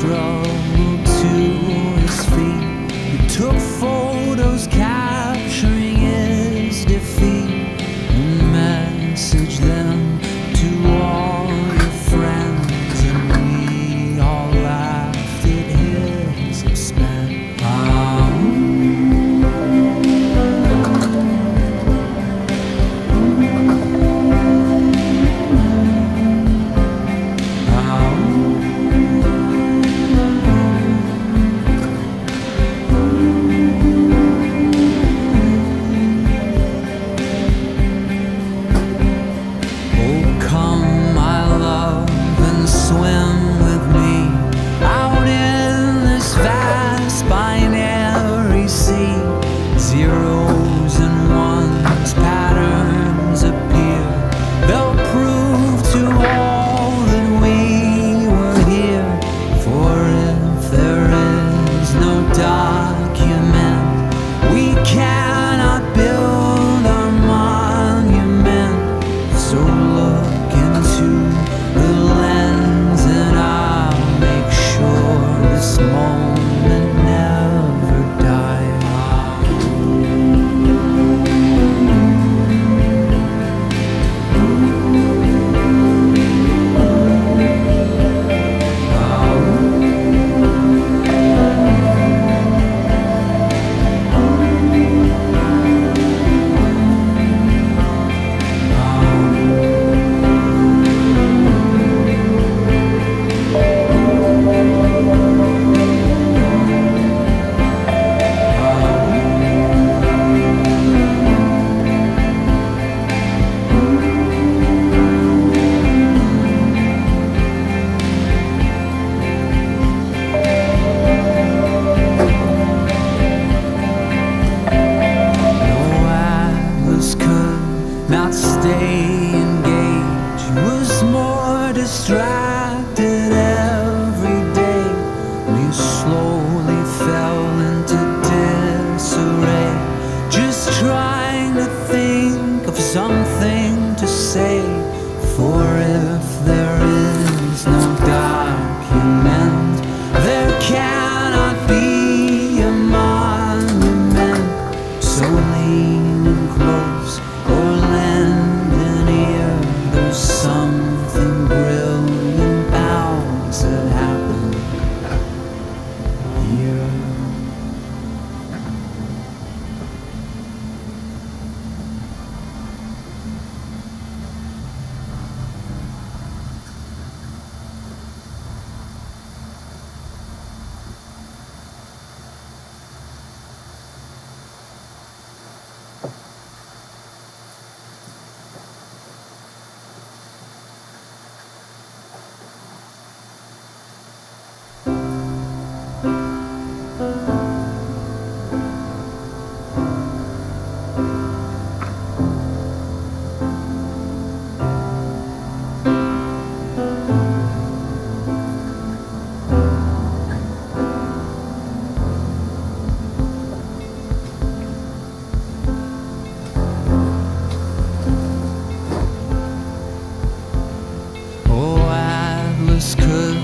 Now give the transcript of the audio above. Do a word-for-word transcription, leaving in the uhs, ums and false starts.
struggled to his feet. He took photos capturing his defeat and messaged them to all your friends, and we all laughed at his expense. Oh. Zeros and ones, patterns appear. They'll prove to all that we were here. For if there is no document, we cannot build our monument. So look into the lens and I'll make sure this moment never dies. Not stay engaged, was more distracted every day. We slowly fell into disarray, just trying to think of something to say. For if there is no document, there cannot be a monument. So lean in close or lend an ear, there's something brilliant bound to happen here. Could